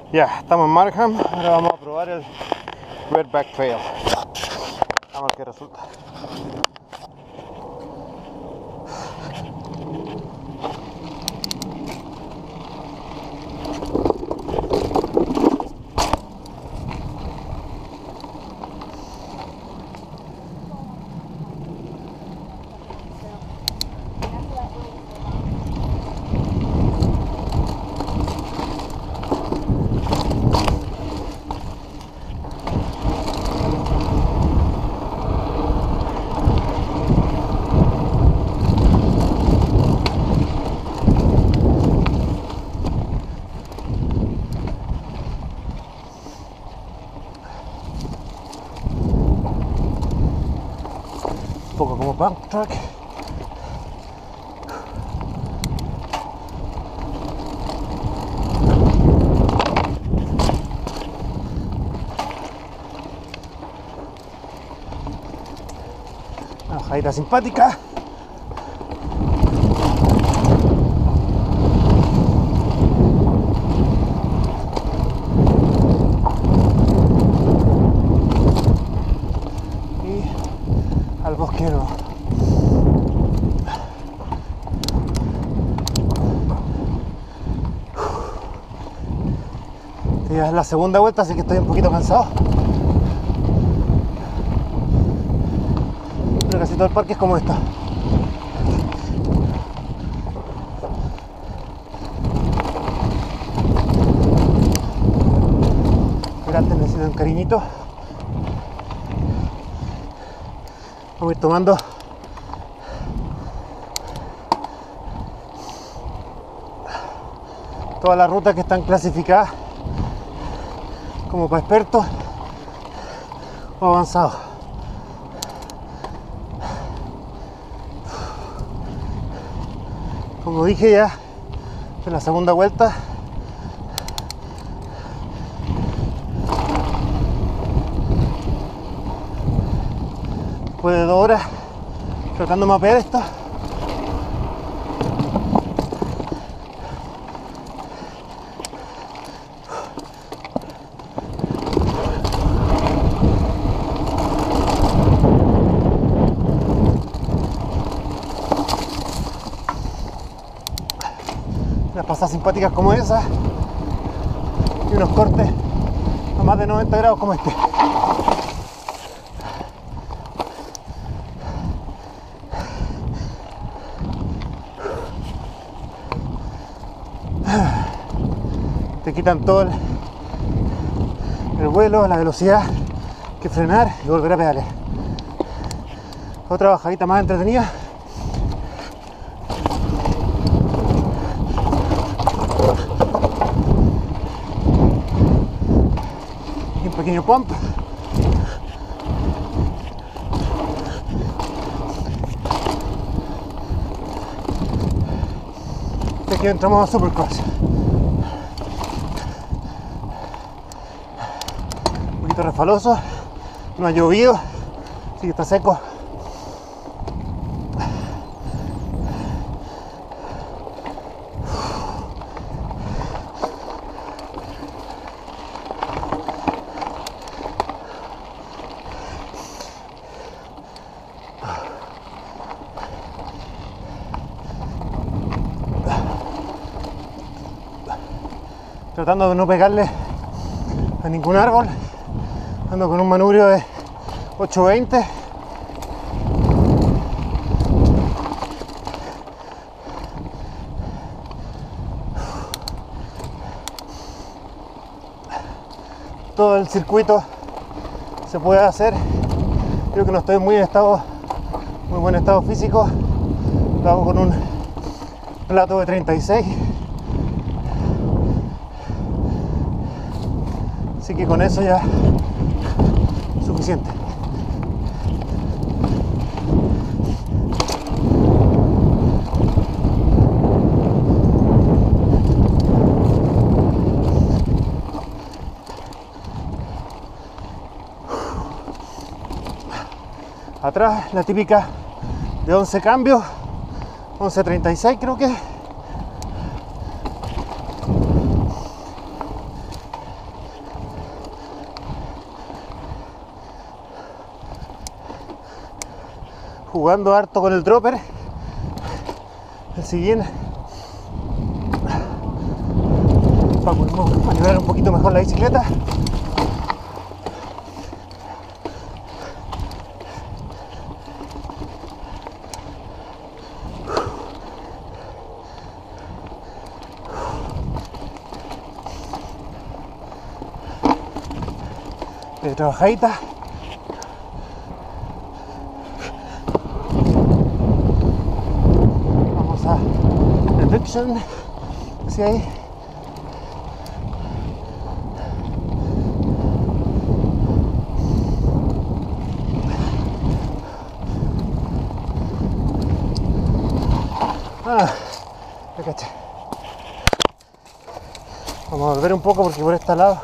Ya, estamos en Markham, ahora vamos a probar el Redback Trail. Vamos a ver qué resulta. Un poco como backtrack. Una bajadita simpática. Y al bosquero. Ya es la segunda vuelta, así que estoy un poquito cansado. Pero casi todo el parque es como esto. Pero antes necesito un cariñito. Vamos a ir tomando todas las rutas que están clasificadas como para expertos o avanzados. Como dije ya en la segunda vuelta, después de 2 horas tratando de mapear esto, unas pasadas simpáticas como esa y unos cortes a más de 90 grados como este. Te quitan todo el vuelo, la velocidad, que frenar y volver a pedalear. Otra bajadita más entretenida. Y un pequeño pump. Y aquí entramos a Supercross. Un poquito refaloso, no ha llovido, así que está seco. Tratando de no pegarle a ningún árbol, ando con un manubrio de 820. Todo el circuito se puede hacer. Creo que no estoy en muy buen estado físico. Lo hago con un plato de 36. Así que con eso ya es suficiente. Atrás la típica de 11 cambios, 11.36 creo que. jugando harto con el dropper, el sillín, para poder maniobrar un poquito mejor la bicicleta. Trabajadita. Vamos a reduction hacia ahí. Me caché. Vamos a volver un poco porque por este lado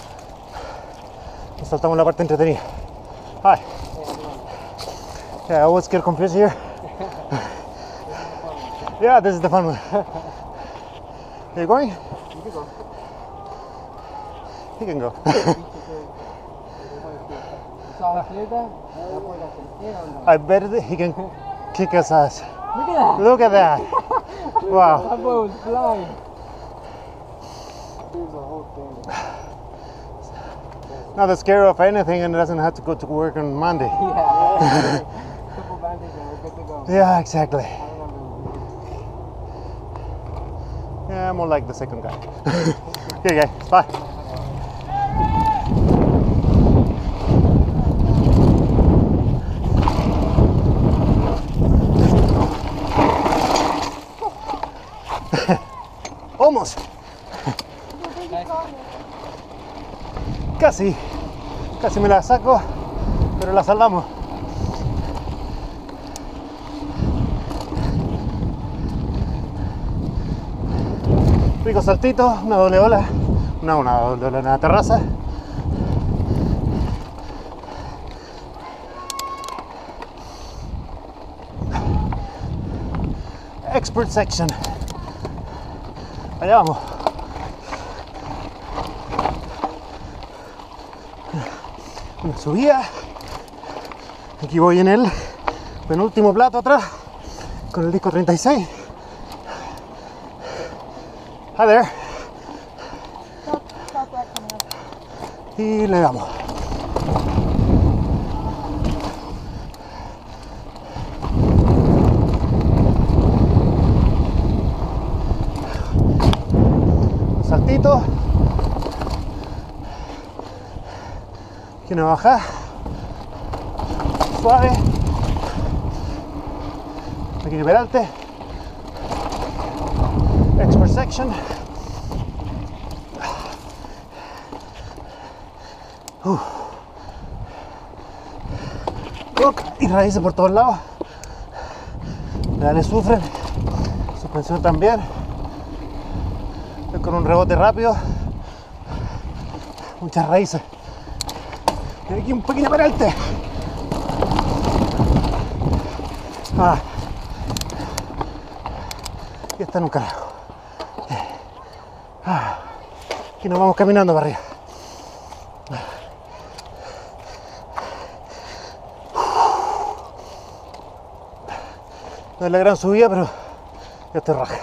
nos saltamos la parte entretenida. Hi. Yeah, I always get confused here. Yeah, this is the fun one. Are you going? You can go. He can go. I bet he can kick his ass. Look at that. Look at that. Wow. That boy was flying. There's a whole thing. Not scared of anything and doesn't have to go to work on Monday. Yeah. Couple bandages and we're good to go. Yeah, exactly. I remember. Yeah, more like the second guy. Okay, guys, bye. Almost. Casi me la saco, pero la salvamos. Rico saltito, una doble ola, una doble ola en la terraza. Expert section. Allá vamos. Una subida. Aquí voy en el penúltimo plato atrás con el disco 36. Hi there. Y le damos. Un saltito. Aquí una baja. Suave. Pequeño peralte. Expert section. Hook y raíces por todos lados. Pedales sufren. Suspensión también. Estoy con un rebote rápido. Muchas raíces. Y aquí un pequeño peralte. Y está en un carajo. Aquí nos vamos caminando para arriba. No es la gran subida, pero ya estoy raja.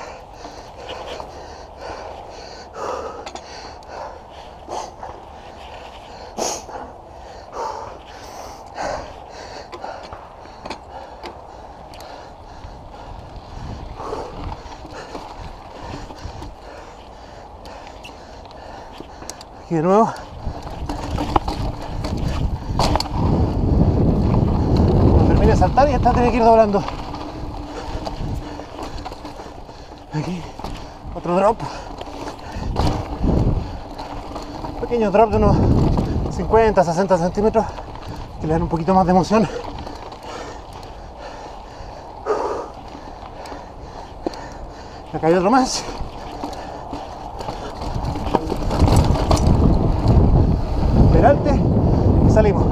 Aquí de nuevo. Cuando termine de saltar y esta tiene que ir doblando. Aquí otro drop. Pequeño drop de unos 50-60 centímetros que le dan un poquito más de emoción. Acá hay otro más. Peralte y salimos.